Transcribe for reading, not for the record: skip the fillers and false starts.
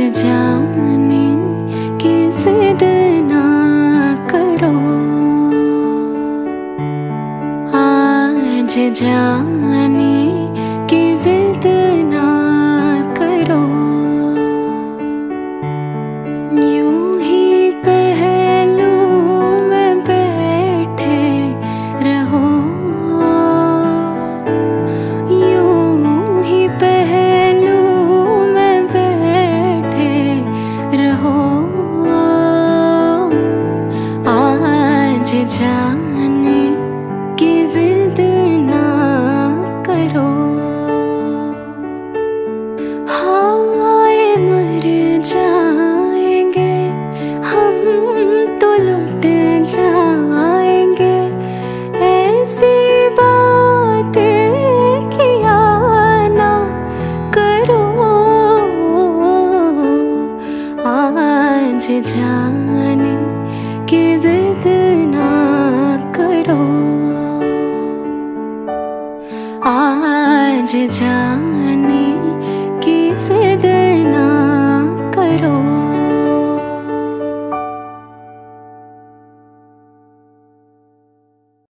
जाने की जिद ना करो, आज जाने की जिद ना करो। यूं ही पहलू में बैठे रहो, यूं ही पहलू में बैठे रहो। आज जाने की जिद ना करो। हाय मर जाएंगे हम तो लुट जाएंगे, ऐसी बातें किया ना करो। आज जाने